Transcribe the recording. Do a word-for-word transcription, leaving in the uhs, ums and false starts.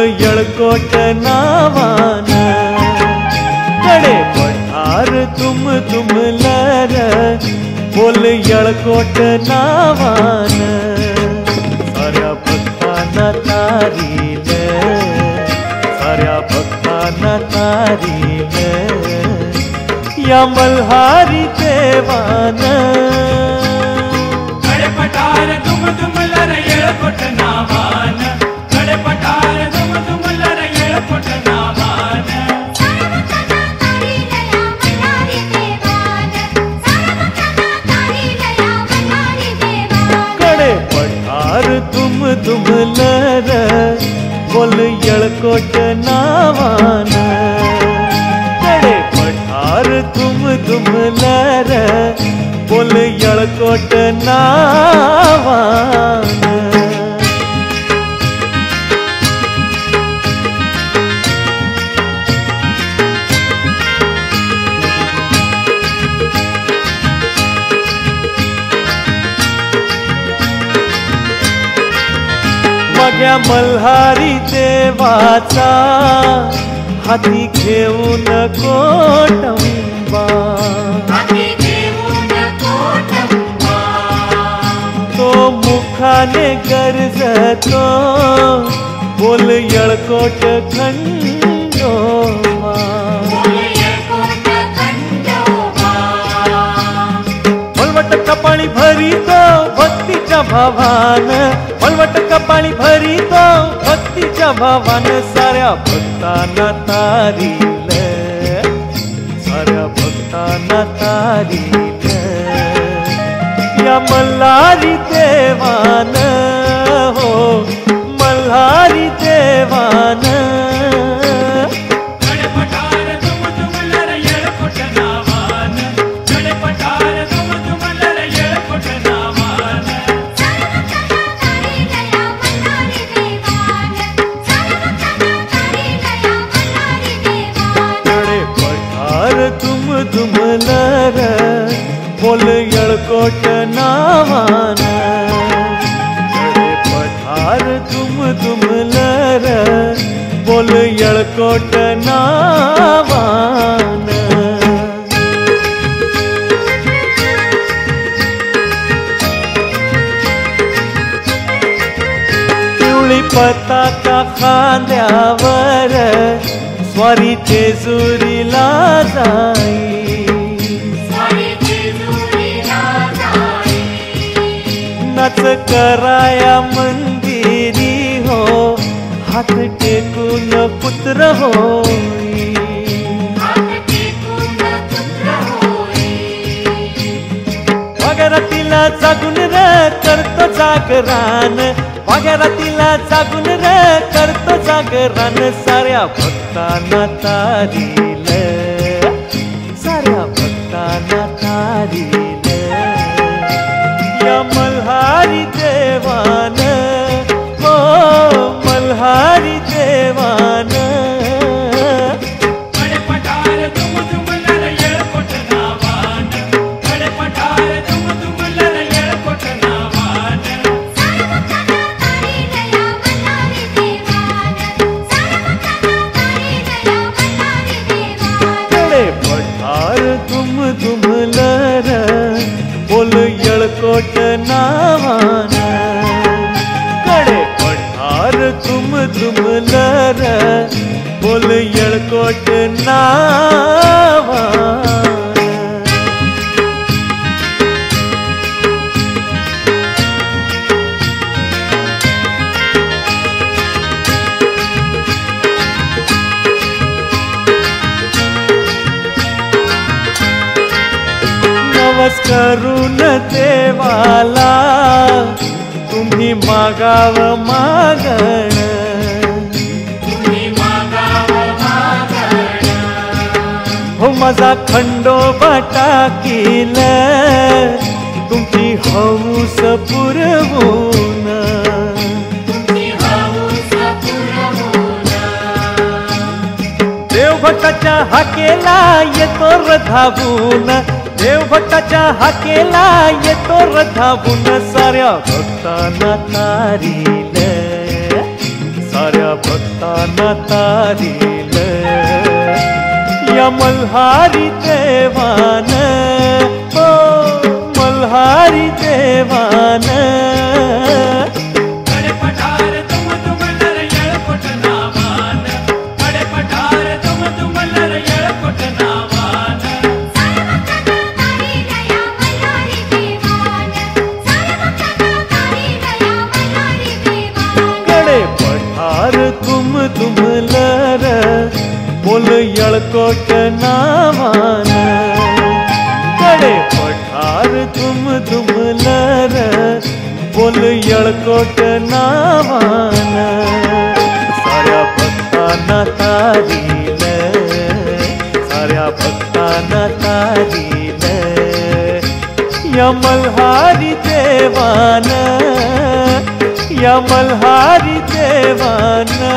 येळकोट नावान कडे पठार तुम तुमलर बोल येळकोट नावान साऱ्या भक्तांना तारील साऱ्या भक्तांना तारील या मल्हारी देवान कडे पठार तुम तुमलर येळकोट नावान कडे पठार तुम तुमलर येळकोट नावान कडे पठार तुम तुमलर बोल येळकोट नावान कडे पठार तुम तुमलर बोल येळकोट नावान मग्या मल्हारी देवाचा हाती घेऊन कोटंबा तो मुखाने गरजतो बोल येळकोट खंडोबा मलवट कपाळी भरीतो भक्तीच्या भावान मलवट कपाळी भरीतो भक्तीच्या भावान साऱ्या भक्तांना तारील साऱ्या भक्तांना तारील या मल्हारी देवान हो मल्हारी देवान कडे पठार तुम तुमलर येळकोट नावान कडे पठार तुम तुमलर येळकोट नावान कडे पठार तुम तुमलर बोल येळकोट नावान कडे पठार तुम तुमलर बोल येळकोट नावान पिवळी पताका खांद्यावर स्वारी जेजुरीला जाई नाच कराया मंदिरी हो हात टेकून पुत्र होई वाघरातीला जागून र करतो जागरान वाघरातीला जागून र करतो जागरान साऱ्या भक्तांना तारील साऱ्या भक्तांना तारील या मल्हारी देवान हो मल्हारी देवान कडे पठार तुम तुमलर येळकोट नावान कडे पठार तुम तुमलर येळकोट नावान कडे पठार तुम तुमलर बोल येळकोट नावान कडे पठार तुम तुमलर बोल येळकोट नावान नमस्कारून देवाला तुम्ही मागाव मागण हो माझा खंडोबा टाकील तुमची हौस पुरवून देवभटाच्या हाकेला येतो रधावून देवभटाच्या हाकेला येतो रधावून साऱ्या भक्तांना तारील साऱ्या भक्तांना तारील या मल्हारी देवान, हो मल्हारी देवान. कडे पठार तुम तुमलर येळकोट नावान, कडे पठार तुम तुमलर येळकोट नावान. कडे पठार तुम तुमलर बोल येळकोट नावान. कडे पठार तुम तुमलर बोल येळकोट नावान. साऱ्या भक्तांना तारील, साऱ्या भक्तांना तारील या मल्हारी देवान, या मल्हारी देवान.